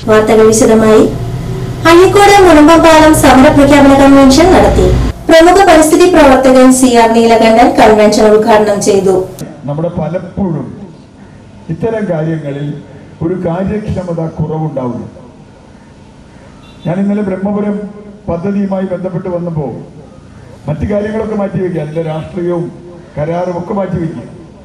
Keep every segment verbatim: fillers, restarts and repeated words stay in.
വാർത്തകൾ വിശദമായി. അഴീക്കോട് മുനമ്പംപാലം സമര പ്രഖ്യാപന കൺവെൻഷൻ നടത്തി. പ്രമുഖ പരിസ്ഥിതി പ്രവർത്തകൻ സി ആർ നീലകണ്ഠൻ കൺവെൻഷൻ ഉദ്ഘാടനം ചെയ്തു. നമ്മുടെ പലപ്പോഴും ഇത്തരം കാര്യങ്ങളിൽ ഒരു കാര്യക്ഷമത കുറവുണ്ടാവുന്നു. ഞാൻ ഇന്നലെ ബ്രഹ്മപുരം പദ്ധതിയുമായി ബന്ധപ്പെട്ട് വന്നപ്പോൾ മറ്റു കാര്യങ്ങളൊക്കെ മാറ്റിവെക്കുക, അതിന്റെ രാഷ്ട്രീയവും കരാറും ഒക്കെ മാറ്റിവെക്കുക.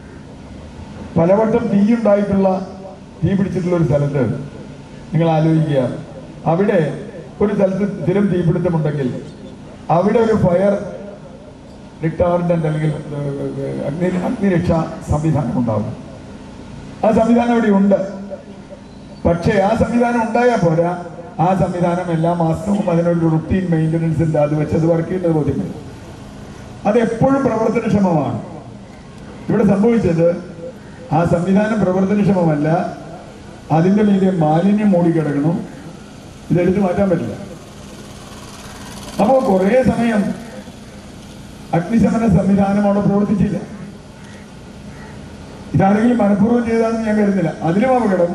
പലവട്ടം തീയുണ്ടായിട്ടുള്ള തീ പിടിച്ചിട്ടുള്ള ഒരു സ്ഥലത്ത് നിങ്ങൾ ആലോചിക്കുക, അവിടെ ഒരു സ്ഥലത്ത് സ്ഥിരം തീപിടുത്തമുണ്ടെങ്കിൽ അവിടെ ഒരു ഫയർ റിട്ടാർഡന്റ് അല്ലെങ്കിൽ അഗ്നി അഗ്നിരക്ഷാ സംവിധാനം ഉണ്ടാവും. ആ സംവിധാനം അവിടെ ഉണ്ട്. പക്ഷേ ആ സംവിധാനം ഉണ്ടായാൽ പോരാ, ആ സംവിധാനം എല്ലാ മാസവും അതിനൊരു റുട്ടീൻ മെയിൻ്റനൻസ് ഉണ്ട്, അത് വെച്ച് അത് വർക്ക് ചെയ്യുന്നത് ബോധ്യപ്പെടും. അത് എപ്പോഴും പ്രവർത്തനക്ഷമമാണ്. ഇവിടെ സംഭവിച്ചത് ആ സംവിധാനം പ്രവർത്തനക്ഷമമല്ല, അതിൻ്റെ മീതെ മാലിന്യം മൂടിക്കിടക്കണം, ഇതെടുത്ത് മാറ്റാൻ പറ്റില്ല. അപ്പോൾ കുറേ സമയം അഗ്നിശമന സംവിധാനം അവിടെ പ്രവർത്തിച്ചില്ല. ഇതാരെങ്കിലും മനഃപൂർവ്വം ചെയ്താണെന്ന് ഞാൻ കരുതുന്നില്ല. അതിലും അപകടം,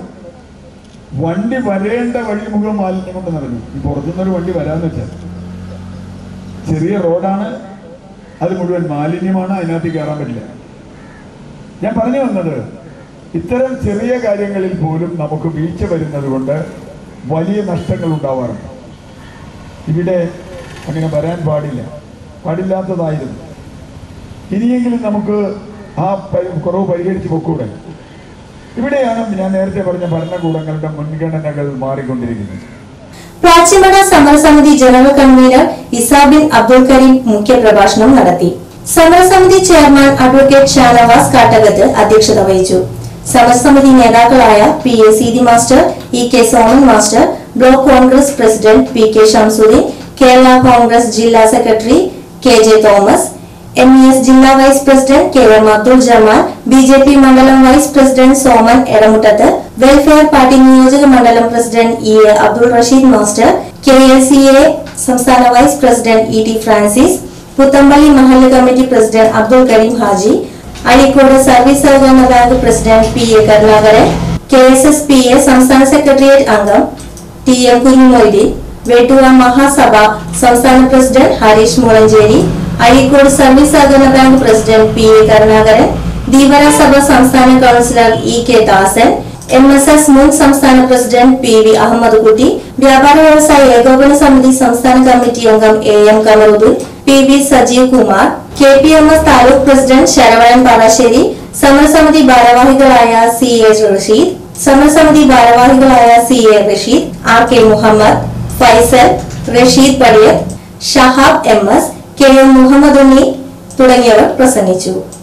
വണ്ടി വരേണ്ട വഴി മുഴുവൻ മാലിന്യം കൊണ്ട് നടന്നു. ഈ പുറത്തുനിന്നൊരു വണ്ടി വരാന്ന് വെച്ചാൽ ചെറിയ റോഡാണ്, അത് മുഴുവൻ മാലിന്യമാണ്, അതിനകത്ത് കയറാൻ പറ്റില്ല. ഞാൻ പറഞ്ഞു വന്നത്, ഇത്തരം ചെറിയ കാര്യങ്ങളിൽ പോലും നമുക്ക് വീഴ്ച വരുന്നത് കൊണ്ട് വലിയ നഷ്ടങ്ങൾ ഉണ്ടാവാറുണ്ട്. ഇവിടെ അങ്ങനെ വരാൻ പാടില്ല, പാടില്ലാത്തതായിരുന്നു. ഇനിയെങ്കിലും നമുക്ക് ആ കുറവ് പരിഹരിച്ച് പൊക്കൂടെ. ഇവിടെയാണ് ഞാൻ നേരത്തെ പറഞ്ഞ ഭരണകൂടങ്ങളുടെ മുൻഗണനകൾ മാറിക്കൊണ്ടിരിക്കുന്നത്. പ്രാച്ചിമട സമരസമിതി ജനറൽ കൺവീനർ ഇസാബിൻ അബ്ദുൽ കരീം മുഖ്യപ്രഭാഷണം നടത്തി. സമരസമിതി ചെയർമാൻ അഡ്വക്കേറ്റ് ഷാനവാസ് കാട്ടകത്ത് അധ്യക്ഷത വഹിച്ചു. സമരസമിതി നേതാക്കളായ P A Seethi master, E K Soman master, block Congress president P K Shamsuddin, Kerala Congress ജില്ലാ secretary K J Thomas, M E S ജില്ലാ vice president K M Abdul Jamal, B J P മണ്ഡലം vice president Soman Edamuttath, welfare party നിയോജക മണ്ഡലം president E A Abdul Rasheed master, K L C A സംസ്ഥാന vice president E T Francis, Puthampally മഹല്ല് committee president Abdul Kareem Haji, Azhikode service സഹകരണ bank president P A Karunakaran, K S S P A സംസ്ഥാന secretariat അംഗം T M Kunjumoideen, Vettuva Mahasabha സംസ്ഥാന president Harish Mulanchery, Azhikode service സഹകരണ bank president P A Karunakaran, Deepana Sabha സംസ്ഥാന councillor E K Dasan, M S S മുൻ സംസ്ഥാന president P V Ahmed കുട്ടി, വ്യാപാര വ്യവസായ ഏകോപന സമിതി സംസ്ഥാന കമ്മിറ്റി അംഗം A M Kamaruddeen, P V Sajeev Kumar, K P M S taluk president Saravanan Parassery, സമരസമിതി ഭാരവാഹികളായ സി എ റഷീദ്, സമരസമിതി ഭാരവാഹികളായ C A Rasheed, R K Muhammad, Faisal, Rasheed Padiyath, Shahab M S, K M Muhammad Unni തുടങ്ങിയവർ പ്രസംഗിച്ചു.